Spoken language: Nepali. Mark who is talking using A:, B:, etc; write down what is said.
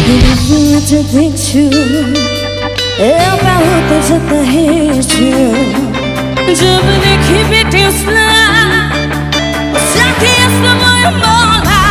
A: त देख्छु एउटा त जता हेर्छु जबदेखि भेट्यो उसलाई साथी यस्तो भयो मलाई